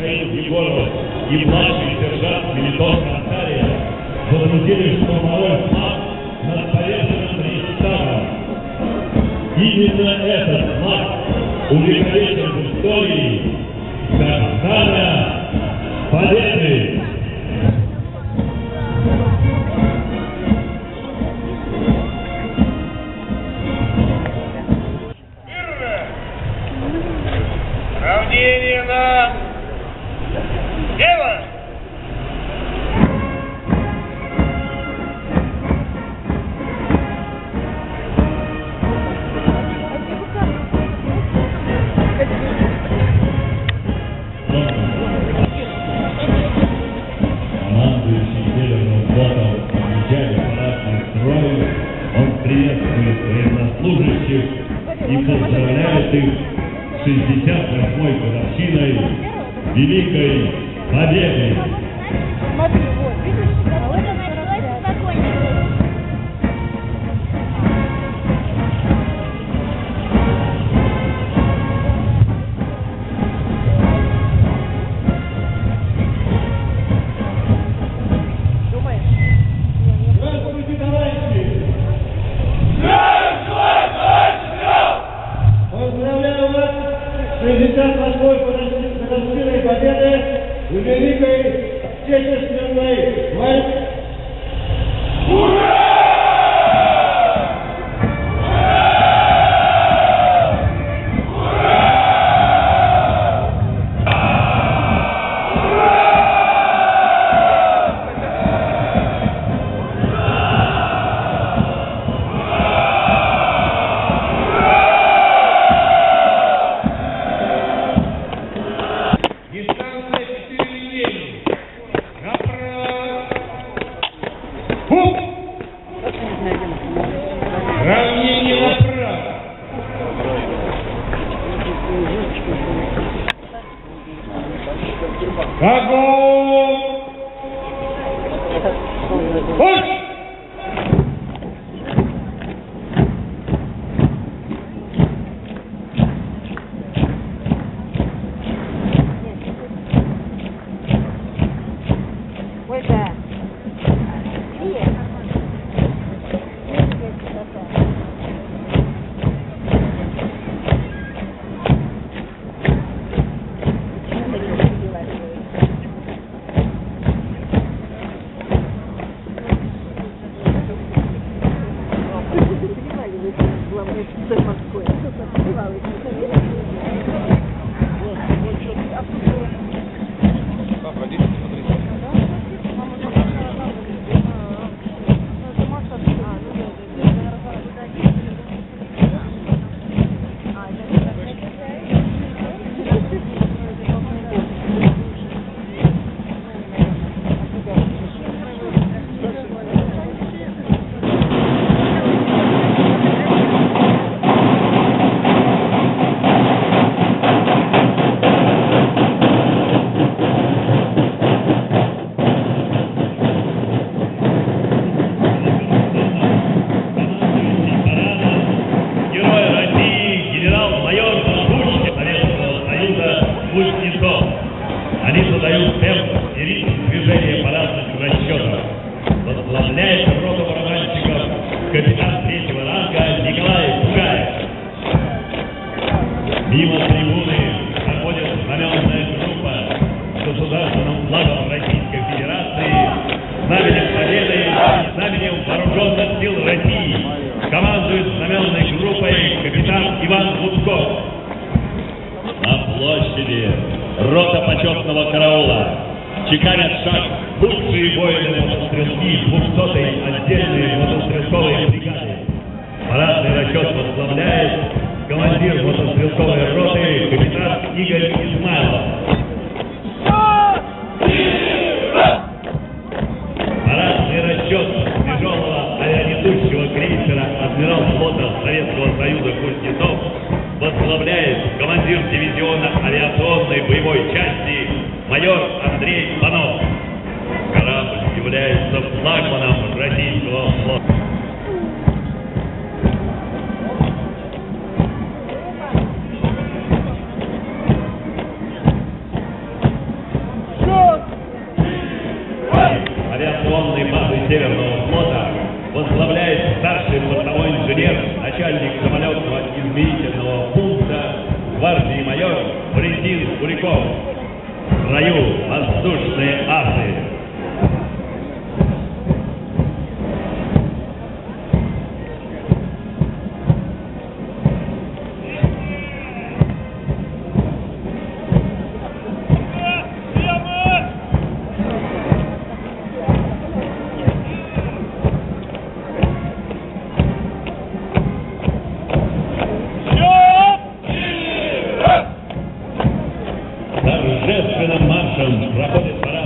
Михаил Егоров и младший сержант Мелитон Кантария водрузили штурмовой флаг над повешенным Рейхстагом. Именно этот флаг увековечен в истории как знамя победы. Равнение на дело! Командующий Северным флотом, отмечая парадный строй, он приветствует военнослужащих и поздравляет их с 68-й годовщиной Великой Победы. Смотри, вот, видишь, вот она началась спокойнее. Здравствуйте, товарищи! Поздравляю вас с 68-й годовщиной победы в Великой Отечественной войне! Дистанция 4 линии. Направо. Равнение направо. Огонь! Марш! Ой, да. Они задают темп и ритм движения парадных расчетов. Возглавляет роту барабанщиков капитан 3-го ранга Николай Бугаев. Мимо трибуны проходит знаменная группа с государственным флагом Российской Федерации, знаменем Победы и знаменем Вооруженных сил России. Командует знаменной группой капитан Иван Луцков. На площади рота почетного караула чеканят шаг лучшие воины-мотострелки 200-й отдельной мотострелковой бригады. Парадный расчет возглавляет командир мотострелковой роты капитан Игорь Измайлов. Парадный расчет тяжелого авианесущего крейсера адмирал флота Советского Союза Кузнецов возглавляет командир дивизиона авиационной боевой части майор Андрей Панов. Корабль является флагманом российского флота. строю воздушные асы. Торжественным маршем проходит парад